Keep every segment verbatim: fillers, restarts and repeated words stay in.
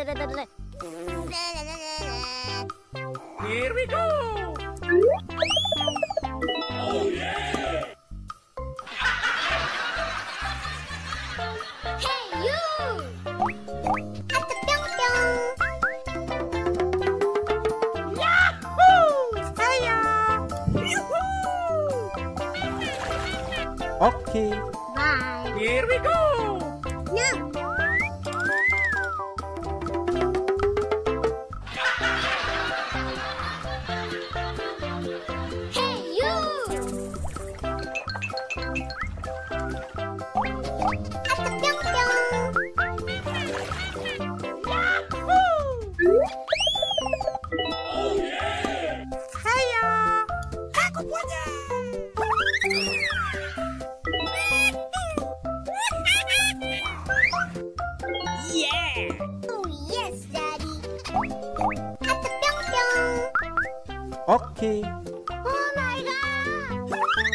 Here we go! Oh yeah! Hey you! At the pyong pyong! Yahoo! Hiya! Yoo-hoo! Okay. Bye! Here we go! No! Hey you! At the pyong pyong! Yahoo! Oh yeah! Hiya! Aku punya! Yeah! Oh yes, Daddy! At the pyong pyong! Okay. Oh my God!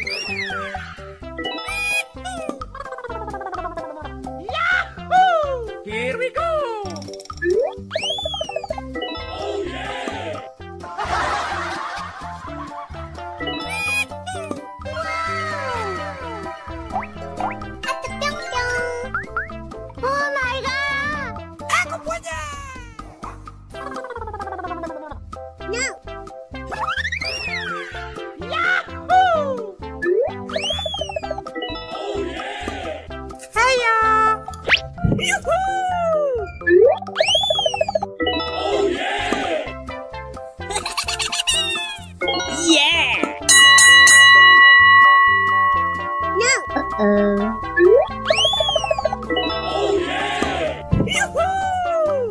Yahoo! Here we go! Oh yeah! At the pyong pyong! Oh my God! Aku punya! No! Yahoo! Oh yeah! Hiya! Yoo-hoo! Oh yeah! Yeah! No! Uh-oh. Oh yeah! Yoo-hoo!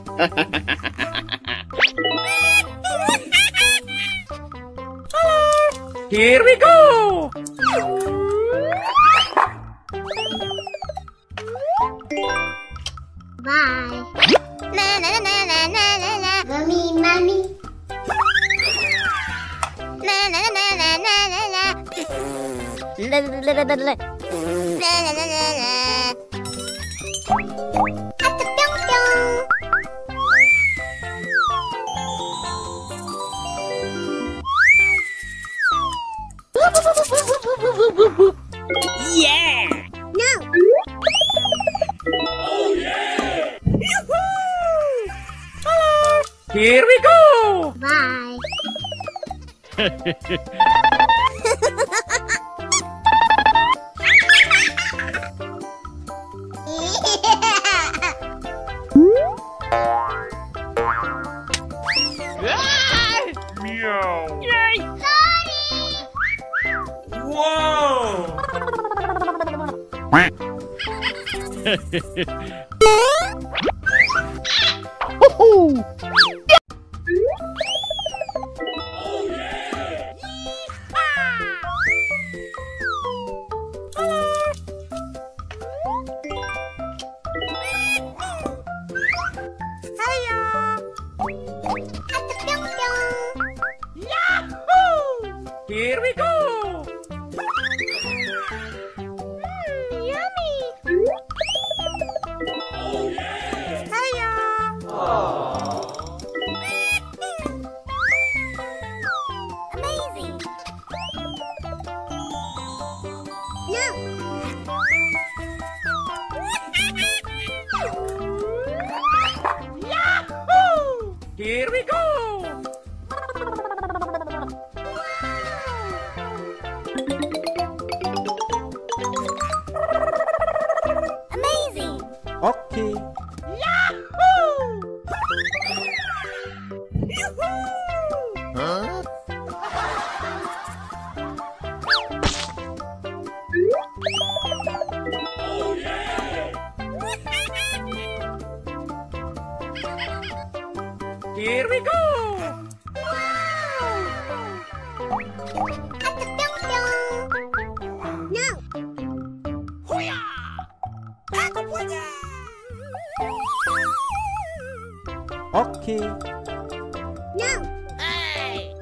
Here we go! Bye! Na na na na na na na na. Mommy, mommy. Na na na na na na na na. Na na na na na. At the pyong pyong. Yeah! No! Oh yeah! Yoo-hoo! Here we go! Bye! Meow! Sorry! Whoa! Oh yeah! Hiya! At the pyong pyong. Yahoo! Here we go! Yummy! Oh yeah! Hiya! Amazing! No! Yahoo! Here we go! Amazing! Okay. Yahoo! Yoo-hoo! Huh? Oh yeah! Here we go! At the pyong pyong. No! Huya! Aku punya! Okay. No! Hey!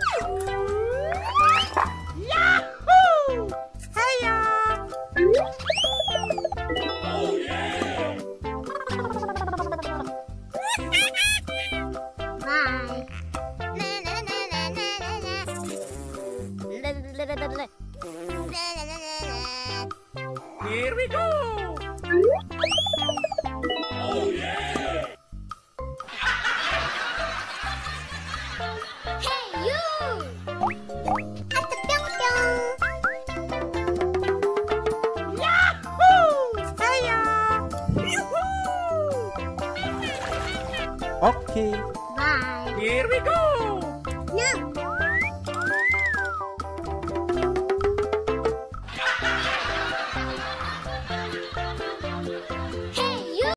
Yahoo! Hiya! Oh yeah! Okay. Bye. Here we go! No.